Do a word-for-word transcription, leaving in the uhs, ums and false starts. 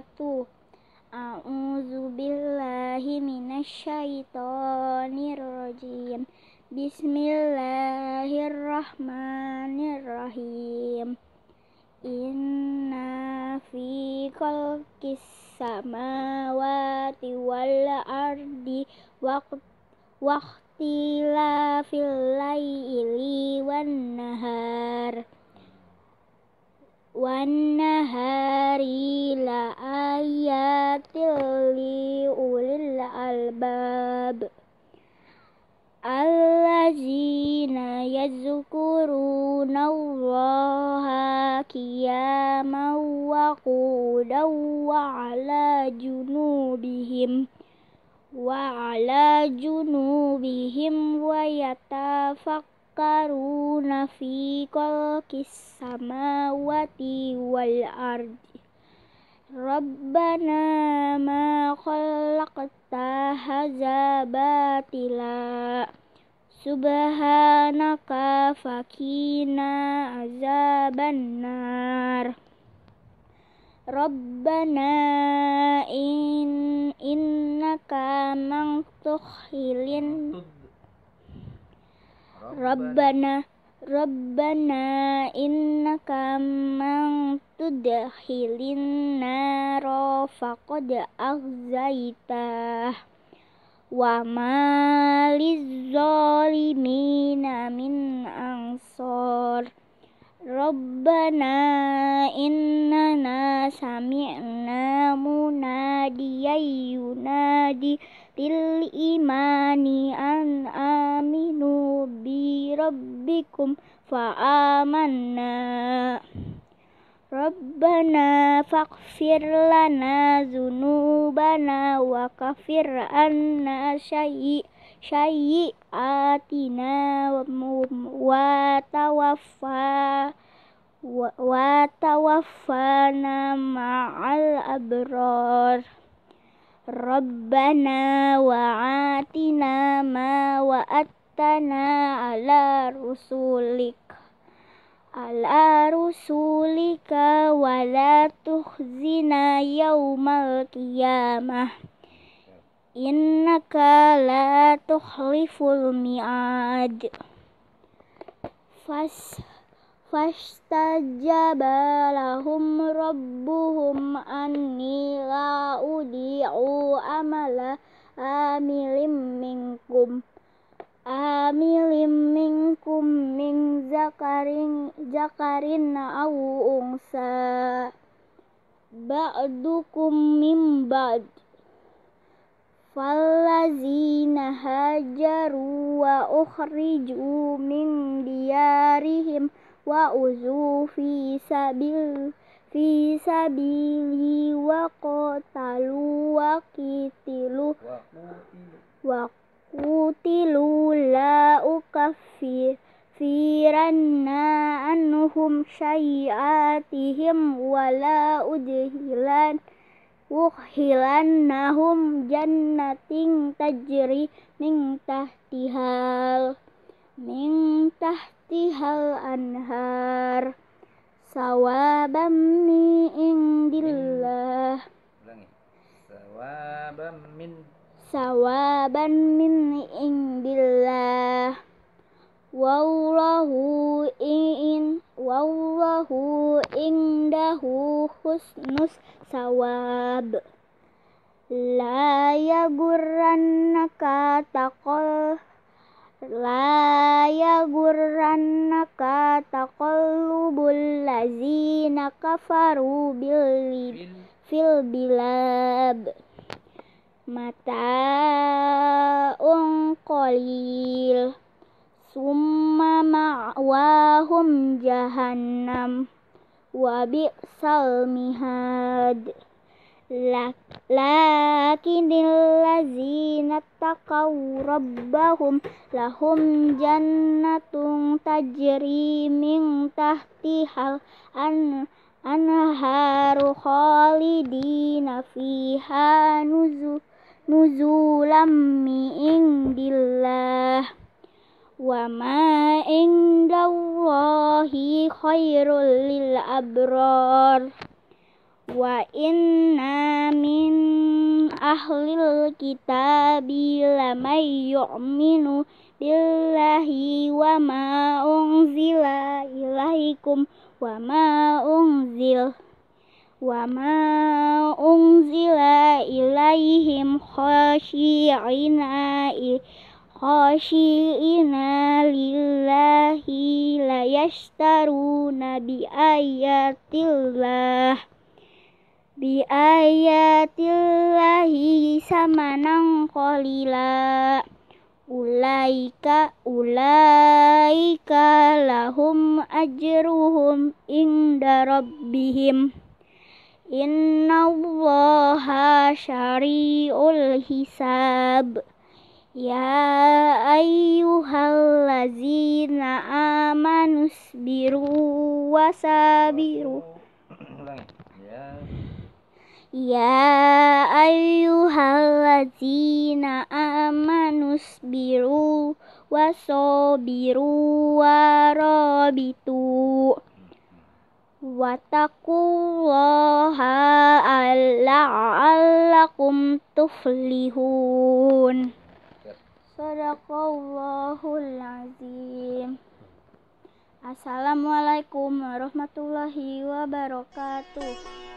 wabarakatuh. A'udzu billahi minasyaitonir rajim. Bismillahirrahmanirrahim. Inna fi khalqis samawati wal ardi waqtilafil laili wan nahar wan nahari la ayatil li ulil albab allazina yazkuruna Allaha qiyaman wa qu'udan wa ala junubihim wa ala junubihim wa yatafakkaruna fi khalqis samawati wal ardi. Rabbana ma khalaqta hadza batila subhanaka fakina azabannar. Rabbana in innaka man tukhilin Rabbana Rabbana innaka man tudkhilin nara faqad aghzaitah wa ma lizzalimina min ansar. Rabbana innana sami'na munadiyan yunadi lil imani an aminu bi rabbikum fa amanna. Rabbana faghfir lana dzunubana wa kaffir anna syai' syai'atina wa tawaffa wa tawaffana ma'al abrar. Rabbana wa atina ma wa'adtana ala rusulik ala rusulika wa la tukhzina yaumal qiyamah innaka la tukhliful mi'ad. Fas fastajaba lahum rabbuhum anni la udi'u amala amilim minkum amilim minkum min zakarin zakarin aw unsa ba'dukum min ba'd. Fallazina hajaru wa ukhriju min diyarihim wa uzu fi sabil fi sabili wa qatalu wa qitilu wa qutilu la ukaffir firanna anhum syai'atihim wa la udhilan Wukhilannahum jannatin tajri min tahtihal min tahtihal anhar sawaban min indillah sawaban min sawaban min indillah wallahu in wallahu indahu husnus sawab. La yagurrannaka taqal la yagurrannaka taqallubul lazina kafaru bil fil bilab mata'un qalil summa ma'wahum jahannam wa bi'sal mihad. Lakinil lazina taqaw rabbahum lahum jannatun tajri min tahtihal an anharu khalidina fiha nuzu nuzulam min indillah wa ma indallahi khairul lil abrar Wa inna min ahlil kitabi lamay yu'minu billahi wa ma unzila ilaikum wa ma unzil wa ma unzila ilaihim khashi'ina khashi'ina lillahi la yashtaruna bi ayatillah bi ayatillahi samanan qalila ulaika ulaika lahum ajruhum inda rabbihim innallaha syari'ul hisab. Ya ayyuhallazina amanu sabiru wasabiru. Ya ayyuhallazina amanu sabiru wasabiru warabitu wattaqullaha la'allakum tuflihun. Sadaqallahul azim. Assalamualaikum warahmatullahi wabarakatuh.